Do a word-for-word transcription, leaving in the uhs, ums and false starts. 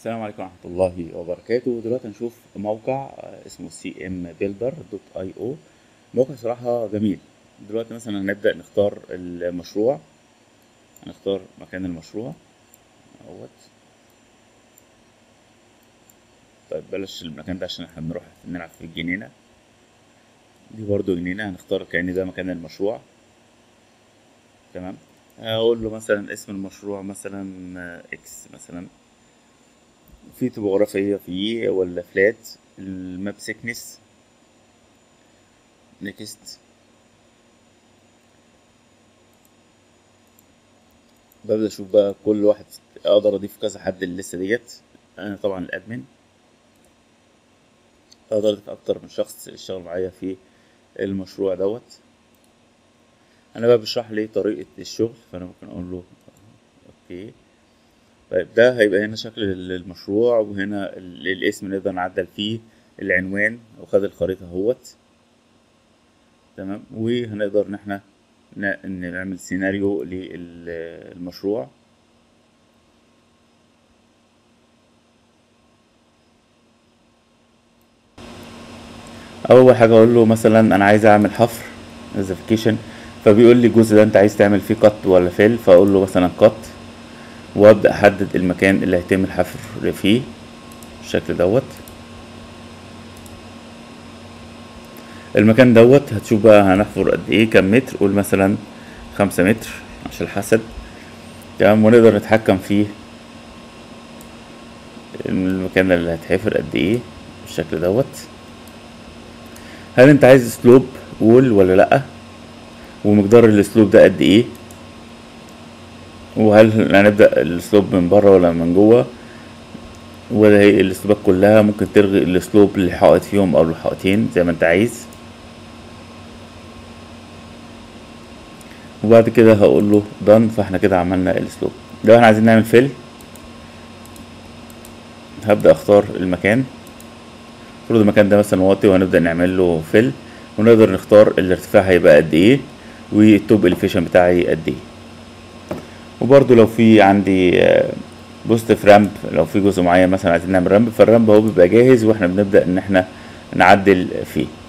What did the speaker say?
السلام عليكم ورحمة الله وبركاته. دلوقتي هنشوف موقع آه، اسمه سي ام بيلدر دوت اي او. موقع صراحة جميل. دلوقتي مثلا هنبدأ نختار المشروع، هنختار مكان المشروع اهوت. طيب بلاش المكان ده عشان احنا بنروح نلعب في الجنينة دي، برضو جنينة. هنختار كأن ده مكان المشروع. تمام. هقول له مثلا اسم المشروع مثلا آه، اكس مثلا، في توبوغرافية فيه ولا فلات، الماب سيكنس، نيكست. ببدأ أشوف بقى كل واحد، أقدر أضيف كذا حد للستة ديت. أنا طبعا الأدمن، أقدر أضيف أكتر من شخص يشتغل معايا في المشروع دوت. أنا بقى بشرح لي طريقة الشغل، فأنا ممكن أقول له أوكي. طيب ده هيبقى هنا شكل المشروع، وهنا ال- الاسم نقدر نعدل فيه، العنوان، وخد الخريطة اهوت. تمام. وهنقدر إن احنا ن- نعمل سيناريو للمشروع. اول حاجه اقول له مثلا انا عايز اعمل حفر نوتيفيكيشن، فبيقول لي الجزء ده انت عايز تعمل فيه قط ولا فيل، فاقول له مثلا قط، وابدا احدد المكان اللي هيتم الحفر فيه بالشكل دوت. المكان دوت هتشوف بقى هنحفر قد ايه، كام متر، قول مثلا خمسة متر عشان الحسد. تمام. ونقدر نتحكم فيه المكان اللي هيتحفر قد ايه بالشكل دوت. هل انت عايز اسلوب وول ولا لا، ومقدار الاسلوب ده قد ايه، وهل هنبدأ الاسلوب من بره ولا من جوه، ولا هي الاسلوبات كلها. ممكن تلغي الاسلوب اللي حائط فيهم او الحائطين زي ما انت عايز. وبعد كده هقول له done. فاحنا كده عملنا الاسلوب. لو احنا عايزين نعمل فيل، هبدأ اختار المكان. المفروض المكان ده مثلا واطي، وهنبدأ نعمل له فيل، ونقدر نختار الارتفاع هيبقى قد ايه، والتوب الفيشن بتاعي قد ايه. وبرضو لو في عندي بوستيف رامب، لو في جزء معين مثلا عايزين نعمل رامب، فالرامب هو بيبقى جاهز، واحنا بنبدأ ان احنا نعدل فيه.